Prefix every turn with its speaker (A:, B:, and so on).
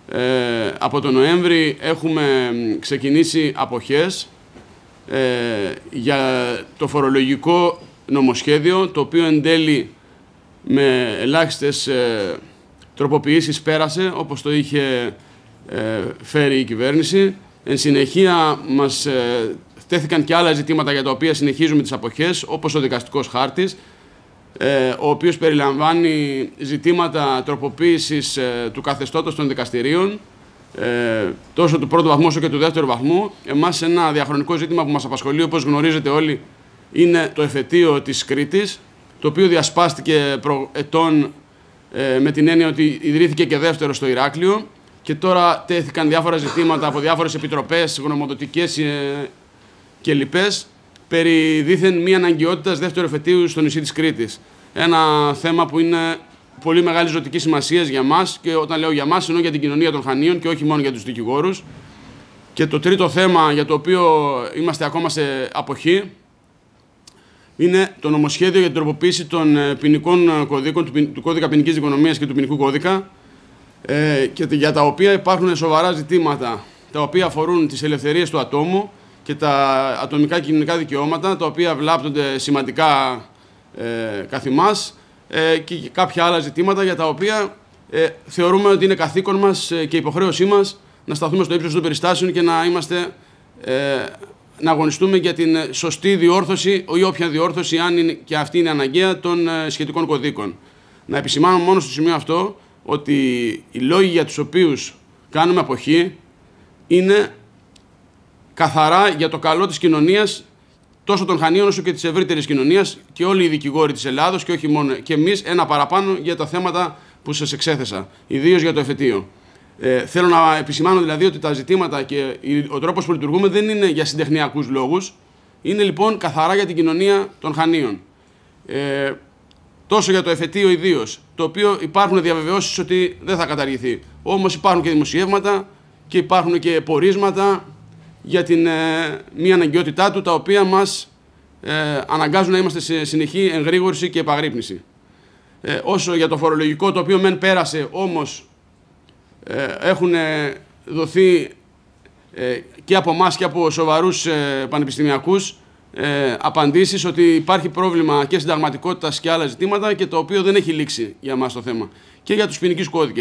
A: Από τον Νοέμβρη έχουμε ξεκινήσει αποχές για το φορολογικό νομοσχέδιο, το οποίο εν τέλει με ελάχιστες τροποποιήσεις πέρασε, όπως το είχε φέρει η κυβέρνηση. Εν συνεχεία μας τέθηκαν και άλλα ζητήματα για τα οποία συνεχίζουμε τις αποχές, όπως ο δικαστικός χάρτης, ο οποίος περιλαμβάνει ζητήματα τροποποίησης του καθεστώτος των δικαστηρίων, τόσο του πρώτου βαθμού όσο και του δεύτερου βαθμού. Εμάς ένα διαχρονικό ζήτημα που μας απασχολεί, όπως γνωρίζετε όλοι, είναι το εφετείο της Κρήτης, το οποίο διασπάστηκε προετών με την έννοια ότι ιδρύθηκε και δεύτερο στο Ηράκλειο, και τώρα τέθηκαν διάφορα ζητήματα από διάφορες επιτροπές, γνωμοδοτικές και λοιπές, περί δήθεν μη αναγκαιότητας δεύτερου εφετείου στο νησί της Κρήτης. Ένα θέμα που είναι πολύ μεγάλη ζωτική σημασία για μας, και όταν λέω για μας εννοώ για την κοινωνία των Χανίων και όχι μόνο για τους δικηγόρους. Και το τρίτο θέμα για το οποίο είμαστε ακόμα σε αποχή είναι το νομοσχέδιο για την τροποποίηση των ποινικών κωδίκων, του κώδικα ποινικής δικονομίας και του ποινικού κώδικα, και για τα οποία υπάρχουν σοβαρά ζητήματα, τα οποία αφορούν τις ελευθερίες του ατόμου και τα ατομικά και κοινωνικά δικαιώματα, τα οποία βλάπτονται σημαντικά καθ' εμάς, και κάποια άλλα ζητήματα για τα οποία θεωρούμε ότι είναι καθήκον μας και υποχρέωσή μας να σταθούμε στο ύψος των περιστάσεων και να αγωνιστούμε για την σωστή διόρθωση ή όποια διόρθωση, αν και αυτή είναι αναγκαία, των σχετικών κωδίκων. Να επισημάνω μόνο στο σημείο αυτό ότι οι λόγοι για τους οποίους κάνουμε αποχή είναι καθαρά για το καλό της κοινωνίας, τόσο των Χανίων όσο και της ευρύτερης κοινωνίας, και όλοι οι δικηγόροι της Ελλάδος, και όχι μόνο, και εμείς ένα παραπάνω για τα θέματα που σας εξέθεσα, ιδίως για το εφετείο. Θέλω να επισημάνω δηλαδή ότι τα ζητήματα και ο τρόπος που λειτουργούμε δεν είναι για συντεχνιακούς λόγους, είναι λοιπόν καθαρά για την κοινωνία των Χανίων. Τόσο για το εφετείο ιδίως, το οποίο υπάρχουν διαβεβαιώσεις ότι δεν θα καταργηθεί. Όμως υπάρχουν και δημοσιεύματα και υπάρχουν και πορίσματα για την μη αναγκαιότητά του, τα οποία μας αναγκάζουν να είμαστε σε συνεχή εγρήγορση και επαγρύπνηση. Όσο για το φορολογικό, το οποίο μεν πέρασε, όμως έχουν δοθεί και από εμάς και από σοβαρούς πανεπιστημιακούς απαντήσεις ότι υπάρχει πρόβλημα και συνταγματικότητας και άλλα ζητήματα, και το οποίο δεν έχει λήξει για μας το θέμα. Και για τους ποινικούς κώδικες.